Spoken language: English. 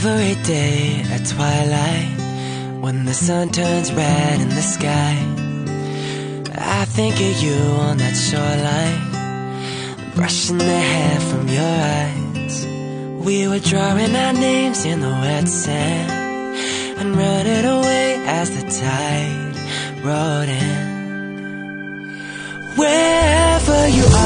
Every day at twilight, when the sun turns red in the sky, I think of you on that shoreline, brushing the hair from your eyes. We were drawing our names in the wet sand and running away as the tide rolled in. Wherever you